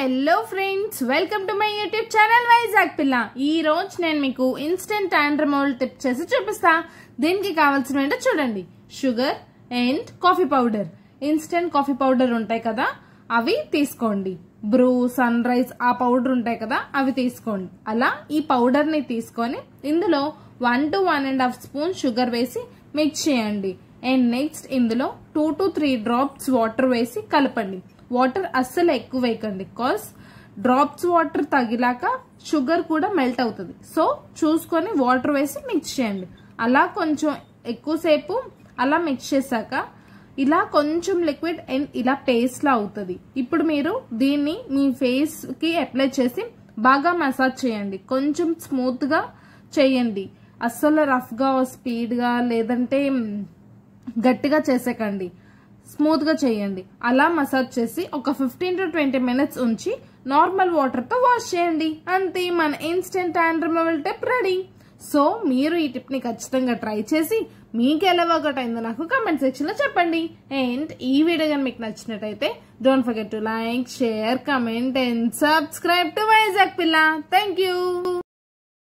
Hello friends, welcome to my YouTube channel Vizag Pilla. ఈ రోజు నేను మీకు ఇన్స్టెంట్ హ్యాండ్ రిమూవల్ టిప్ చేసి చూపిస్తా. దీనికి కావాల్సిన ఏంటో చూడండి. Sugar and coffee powder. Instant coffee powder ఉంటాయి కదా, అవి తీసుకోండి. బ్రూ, సన్ రైజ్ ఆ పౌడర్ ఉంటాయి కదా, అవి తీసుకోండి. అలా ఈ పౌడర్ ని తీసుకొని ఇందులో 1 to 1.5 స్పూన్ షుగర్ వేసి మిక్స్ చేయండి. అండ్ నెక్స్ట్ ఇందులో 2 to 3 డ్రాప్స్ వాటర్ వేసి కలపండి. వాటర్ అస్సలు ఎక్కువ వేయకండి, బికాస్ డ్రాప్స్ వాటర్ తగిలాక షుగర్ కూడా మెల్ట్ అవుతుంది. సో చూసుకొని వాటర్ వేసి మిక్స్ చేయండి. అలా కొంచెం ఎక్కువసేపు అలా మిక్స్ చేశాక ఇలా కొంచెం లిక్విడ్ అండ్ ఇలా పేస్ట్ లా అవుతుంది. ఇప్పుడు మీరు దీన్ని మీ ఫేస్ కి అప్లై చేసి బాగా మసాజ్ చేయండి. కొంచెం స్మూత్ గా చేయండి, అస్సలు రఫ్ గా స్పీడ్ గా లేదంటే గట్టిగా చేసేకండి. స్మూత్ గా చేయండి. అలా మసాజ్ చేసి ఒక 15 to 20 మినిట్స్ ఉంచి నార్మల్ వాటర్ తో వాష్ చేయండి. అంతే, మన instant hand removal tip ready. So మీరు ఈ టిప్ ని ఖచ్చితంగా ట్రై చేసి మీకు ఎలా వర్కౌట్ అయిందో నాకు కామెంట్ సెక్షన్ లో చెప్పండి. అండ్ ఈ వీడియో కానీ మీకు నచ్చినట్టయితే don't forget to like, share, comment and subscribe to Vizag Pilla. Thank you.